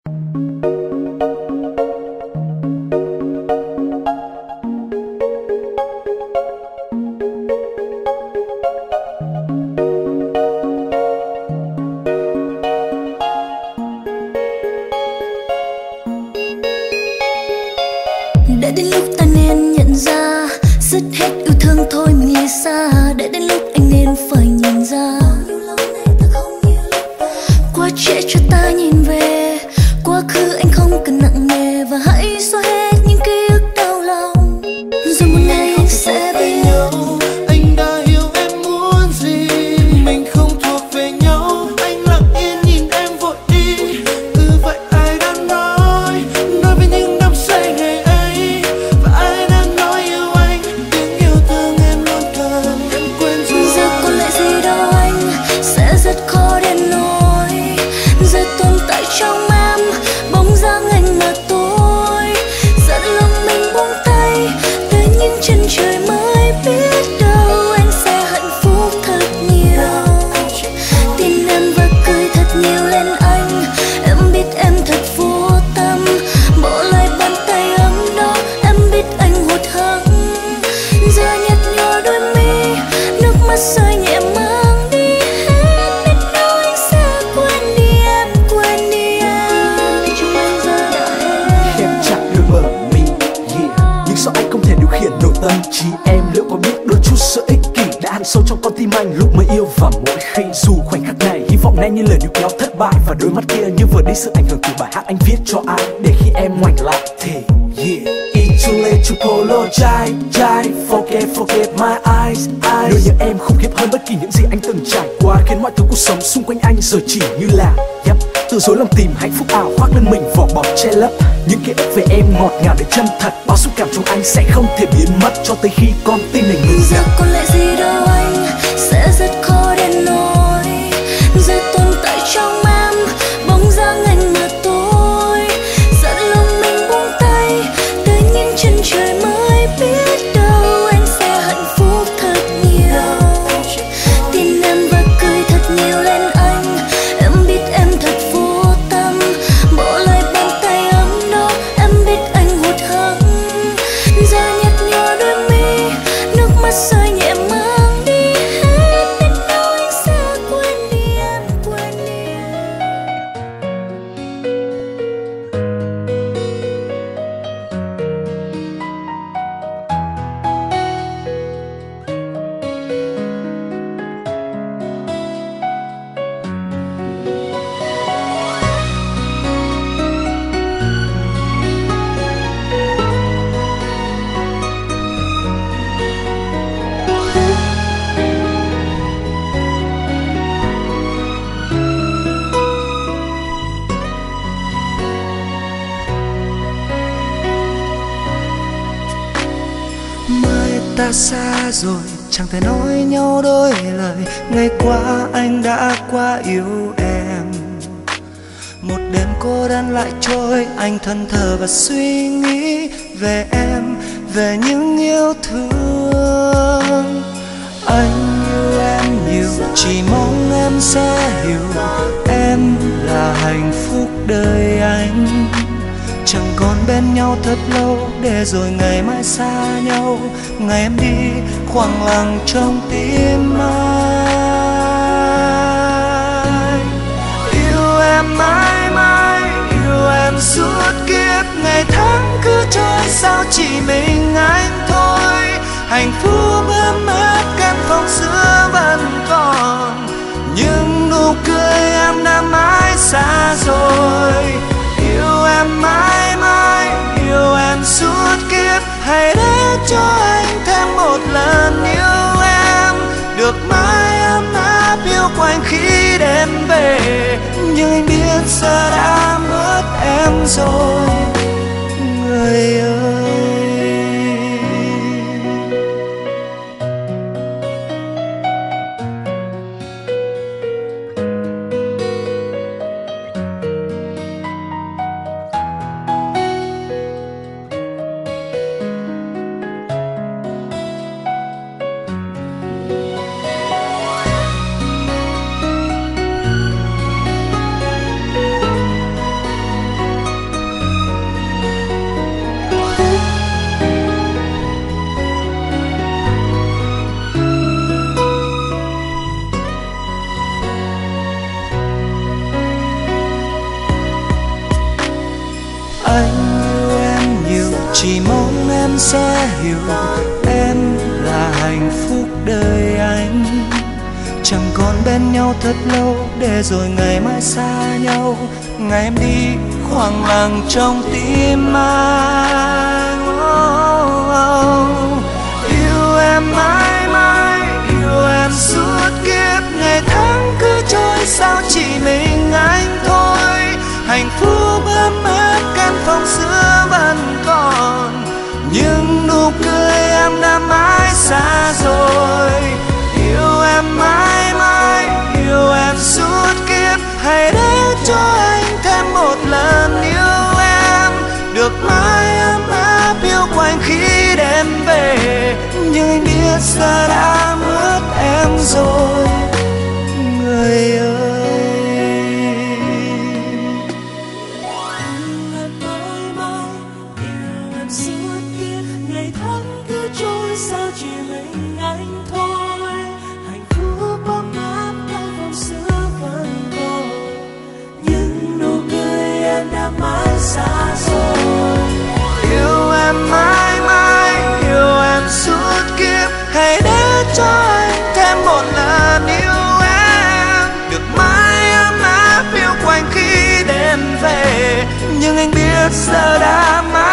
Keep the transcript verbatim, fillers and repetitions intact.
Đã đến lúc ta nên nhận ra, dứt hết yêu thương thôi mình lìa xa. Đã đến lúc anh nên phải nhìn ra, quá trễ cho ta nhìn về quá khứ, anh không cần nặng nề. Và hãy xóa hết những ký ức đau lòng, rồi một ngày anh sẽ bên nhau. Anh đã hiểu em muốn gì, mình không thuộc về nhau. Anh lặng yên nhìn em vội đi, từ vậy ai đã nói, nói về những năm say ngày ấy. Và ai đã nói yêu anh, tiếng yêu thương em luôn cần, em quên rồi. Giờ còn lại gì đâu anh, sẽ rất khó để nói. Giờ tồn tại trong em bóng dáng anh mà tôi dặn lòng mình buông tay, tới những chân trời mới biết đâu anh sẽ hạnh phúc thật nhiều. Tin em và cười thật nhiều lên anh, em biết em thật vô tâm. Bỏ lại bàn tay ấm đó, em biết anh hụt hẫng. Giờ nhạt nhòa đôi mi, nước mắt rơi nhẹ mang đi hết. Biết đâu anh sẽ quên đi em, quên đi em. Chúng anh giờ đã hết. Khép chặt đôi bờ mi, yeah. Nhưng sao anh không thể điều khiển nổi tâm trí em? Liệu có biết đôi chút sự ích kỷ đã ăn sâu trong con tim anh lúc mới yêu? Và mỗi khi dù khoảnh khắc này hy vọng này như lời níu kéo thất bại, và đôi mắt kia như vừa đi sự ảnh hưởng từ bài hát anh viết cho ai. Để khi em ngoảnh lại thì yeah, it's too late to apologize, try, forget, forget my eyes, eyes. Nỗi nhớ em khủng khiếp hơn bất kỳ những gì anh từng trải qua, khiến mọi thứ cuộc sống xung quanh anh giờ chỉ như là yep, từ dối lòng tìm hạnh phúc ảo khoác lên mình vỏ bọc che lấp. Những ký ức về em ngọt ngào đến chân thật, bao xúc cảm trong anh sẽ không thể biến mất cho tới khi con tim này ngừng Giờ đập. còn lại gì đâu anh, sẽ rất khó để nói. Giờ tồn tại trong em bóng dáng anh mà tôi dặn lòng mình buông tay, tới những chân trời mới biết đâu anh sẽ hạnh phúc thật nhiều. Tin em và cười thật nhiều lên anh, em biết em thật vô tâm. Bỏ lại bàn tay ấm đó, em biết anh hụt hẫng. Giờ nhạt nhòa đôi mi, nước mắt rơi nhẹ mang đi hết. Biết đâu anh sẽ quên đi em, quên đi em. Mai ta xa rồi, chẳng thể nói nhau đôi lời. Ngày qua anh đã quá yêu em. Một đêm cô đơn lại trôi, anh thẫn thờ và suy nghĩ về em, về những yêu thương. Anh yêu em nhiều, chỉ mong em sẽ hiểu, em là hạnh phúc đời anh. Chẳng còn bên nhau thật lâu, để rồi ngày mai xa nhau. Ngày em đi khoảng lặng trong tim anh. Yêu em mãi mãi, yêu em suốt kiếp. Ngày tháng cứ trôi sao chỉ mình anh thôi. Hạnh phúc ấm áp căn phòng xưa vẫn còn, nhưng nụ cười em đã mãi xa rồi. Yêu em mãi mãi, yêu em suốt kiếp. Hãy để cho anh thêm một lần yêu em, được mãi ấm áp yêu quanh khi đêm về. Nhưng anh biết giờ đã mất em rồi, người ơi. anh yêu em nhiều, chỉ mong em sẽ hiểu em là hạnh phúc đời anh. Chẳng còn bên nhau thật lâu để rồi ngày mai xa nhau, ngày em đi khoảng lặng trong tim anh. Oh, oh. Yêu em mãi mãi, yêu em suốt kiếp, ngày tháng cứ trôi sao chỉ mình anh thôi. Hạnh phúc ấm áp căn phòng xưa vẫn còn, nhưng nụ cười em đã mãi xa rồi. Yêu em mãi mãi, yêu em suốt kiếp, hãy để cho anh thêm một lần yêu em, được mãi ấm áp yêu quanh khi đêm về. Nhưng anh biết giờ đã mất em rồi, người ơi. Yêu em mãi mãi, yêu em suốt kiếp, ngày tháng cứ trôi sao chỉ mình anh thôi. Hạnh phúc ấm áp căn phòng xưa vẫn còn, nhưng nụ cười em đã mãi xa rồi. Yêu em mãi mãi, yêu em suốt kiếp, hãy để cho anh thêm một lần yêu em, được mãi ấm áp yêu quanh khi đêm về. Nhưng anh biết giờ đã mãi